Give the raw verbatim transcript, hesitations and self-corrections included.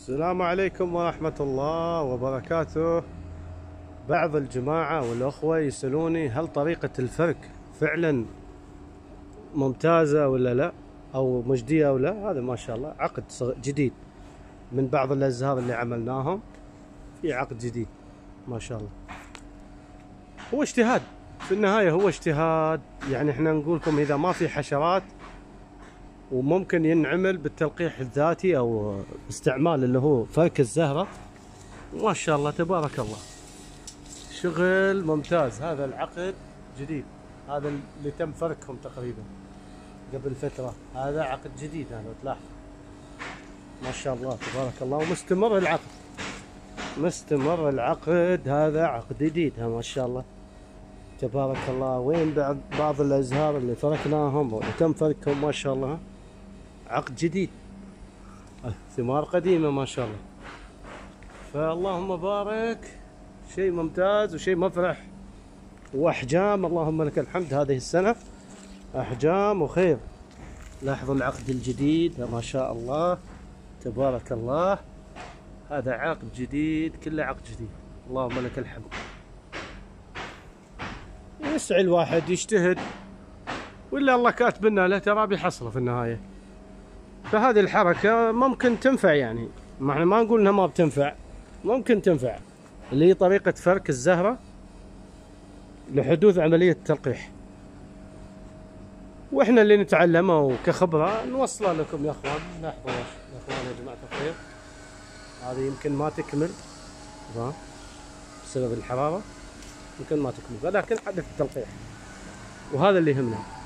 السلام عليكم ورحمة الله وبركاته. بعض الجماعة والأخوة يسألوني هل طريقة الفرك فعلا ممتازة ولا لا، أو مجدية أو لا. هذا ما شاء الله عقد جديد من بعض الأزهار اللي عملناهم، في عقد جديد ما شاء الله. هو اجتهاد في النهاية، هو اجتهاد. يعني احنا نقول لكم إذا ما في حشرات وممكن ينعمل بالتلقيح الذاتي او استعمال اللي هو فرك الزهرة، ما شاء الله تبارك الله شغل ممتاز. هذا العقد جديد، هذا اللي تم فركهم تقريبا قبل فترة. هذا عقد جديد، هذا لو تلاحظ ما شاء الله تبارك الله، ومستمر العقد، مستمر العقد. هذا عقد جديد ما شاء الله تبارك الله. وين بعض بعض الازهار اللي فركناهم واللي تم فركهم ما شاء الله، عقد جديد، ثمار قديمة ما شاء الله. فاللهم بارك، شيء ممتاز وشيء مفرح، واحجام اللهم لك الحمد هذه السنة، احجام وخير. لاحظوا العقد الجديد ما شاء الله تبارك الله. هذا عقد جديد، كله عقد جديد، اللهم لك الحمد. يسعى الواحد يجتهد، ولا الله كاتب لنا له ترى بيحصله في النهاية. فهذه الحركة ممكن تنفع، يعني ما احنا ما نقول انها ما بتنفع، ممكن تنفع، اللي هي طريقة فرك الزهرة لحدوث عملية تلقيح. واحنا اللي نتعلمه وكخبرة نوصله لكم يا اخوان. لاحظوا يا اخوان يا جماعة الخير، هذه يمكن ما تكمل بسبب الحرارة، يمكن ما تكمل، ولكن حدث التلقيح، وهذا اللي يهمنا.